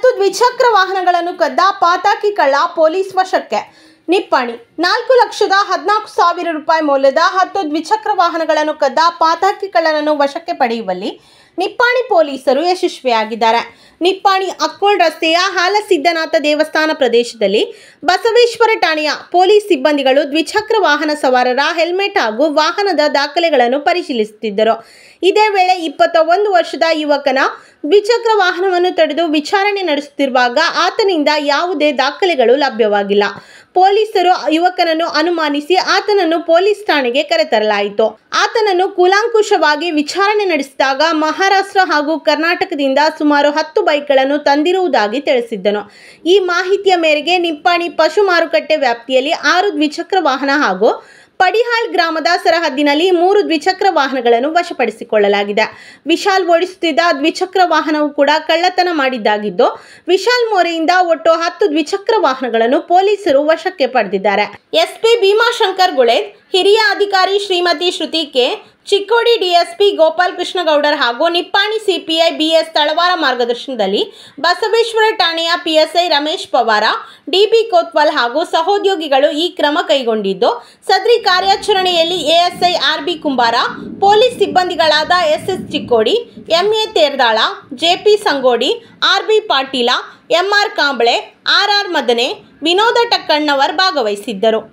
10 ದ್ವಿಚಕ್ರ ವಾಹನಗಳನ್ನು ಕದ್ದ ಪಾತಕಿ ಕಳ್ಳ ಪೊಲೀಸ್ ವಶಕ್ಕೆ. ನಿಪ್ಪಾಣಿ 4,14,000 ರೂಪಾಯಿ ಮೌಲ್ಯದ 10 ದ್ವಿಚಕ್ರ ವಾಹನಗಳನ್ನು ಕದ್ದ ಪಾತಕಿ ಕಳ್ಳನನ್ನು ವಶಕ್ಕೆ ಪಡೆಯುವಲ್ಲಿ ನಿಪ್ಪಾಣಿ ಪೊಲೀಸರು ಯಶಸ್ವಿಯಾಗಿದ್ದಾರೆ. ನಿಪ್ಪಾಣಿ ಅಕ್ಕೋಳ್ ರಸ್ತೆಯ ಹಾಲಸಿದ್ದನಾಥ ದೇವಸ್ಥಾನ ಪ್ರದೇಶದಲ್ಲಿ ಬಸವೇಶ್ವರ ಠಾಣೆಯ ಪೊಲೀಸ್ ಸಿಬ್ಬಂದಿಗಳು ದ್ವಿಚಕ್ರ ವಾಹನ ಸವಾರರ ಹೆಲ್ಮೆಟ್ ಹಾಗೂ ವಾಹನದ ದಾಖಲೆಗಳನ್ನು ಪರಿಶೀಲಿಸುತ್ತಿದ್ದರು. ಇದೇ ವೇಳೆ 21 ವರ್ಷದ ಯುವಕನ ದ್ವಿಚಕ್ರ ವಾಹನವನ್ನು ತಡೆದು ವಿಚಾರಣೆ ನಡೆಸುತ್ತಿರುವಾಗ ಆತನಿಂದ ಯಾವುದೇ ದಾಖಲೆಗಳು ಲಭ್ಯವಾಗಿಲ್ಲ. ಪೊಲೀಸರು ಯುವಕನನ್ನು ಅನುಮಾನಿಸಿ ಆತನನ್ನು ಪೊಲೀಸ್ ಠಾಣೆಗೆ ಕರೆತರಲಾಯಿತು. ಆತನನ್ನು ಕೂಲಂಕುಷವಾಗಿ ವಿಚಾರಣೆ ನಡೆಸಿದಾಗ ಮಹಾರಾಷ್ಟ್ರ ಹಾಗೂ ಕರ್ನಾಟಕದಿಂದ ಸುಮಾರು 10 ಬೈಕ್ಗಳನ್ನು ತಂದಿರುವುದಾಗಿ ತಿಳಿಸಿದ್ದನು. ಈ ಮಾಹಿತಿಯ ಮೇರೆಗೆ ನಿಪ್ಪಾಣಿ ಪಶು ಮಾರುಕಟ್ಟೆ ವ್ಯಾಪ್ತಿಯಲ್ಲಿ 6 ದ್ವಿಚಕ್ರ ವಾಹನ ಹಾಗೂ ಪಡಿಹಾಳ್ ಗ್ರಾಮದ ಸರಹದ್ದಿನಲ್ಲಿ 3 ದ್ವಿಚಕ್ರ ವಾಹನಗಳನ್ನು ವಶಪಡಿಸಿಕೊಳ್ಳಲಾಗಿದೆ. ವಿಶಾಲ್ ಓಡಿಸುತ್ತಿದ್ದ ದ್ವಿಚಕ್ರ ವಾಹನವು ಕೂಡ ಕಳ್ಳತನ ಮಾಡಿದ್ದಾಗಿದ್ದು, ವಿಶಾಲ್ ಮೋರೆಯಿಂದ ಒಟ್ಟು 10 ದ್ವಿಚಕ್ರ ವಾಹನಗಳನ್ನು ಪೊಲೀಸರು ವಶಕ್ಕೆ ಪಡೆದಿದ್ದಾರೆ. ಎಸ್ಪಿ ಭೀಮಾಶಂಕರ್ ಗುಳೇದ್, ಹಿರಿಯ ಅಧಿಕಾರಿ ಶ್ರೀಮತಿ ಶ್ರುತಿ ಕೆ, ಚಿಕ್ಕೋಡಿ ಡಿಎಸ್ಪಿ ಗೋಪಾಲ್ ಕೃಷ್ಣಗೌಡರ್ ಹಾಗೂ ನಿಪ್ಪಾಣಿ ಸಿಪಿಐ ಬಿಎಸ್ ತಳವಾರ ಮಾರ್ಗದರ್ಶನದಲ್ಲಿ ಬಸವೇಶ್ವರ ಠಾಣೆಯ ಪಿಎಸ್ಐ ರಮೇಶ್ ಪವಾರ, ಡಿಬಿ ಕೋತ್ವಾಲ್ ಹಾಗೂ ಸಹೋದ್ಯೋಗಿಗಳು ಈ ಕ್ರಮ ಕೈಗೊಂಡಿದ್ದು, ಸದರಿ ಕಾರ್ಯಾಚರಣೆಯಲ್ಲಿ ಎಎಸ್ಐ ಆರ್ಬಿ ಕುಂಬಾರ, ಪೊಲೀಸ್ ಸಿಬ್ಬಂದಿಗಳಾದ SS Chikkodi, MA Terdal, JP Sangodi, RB Patil, MR Kamble, RR Madane, Vinod Takkannavar ಭಾಗವಹಿಸಿದ್ದರು.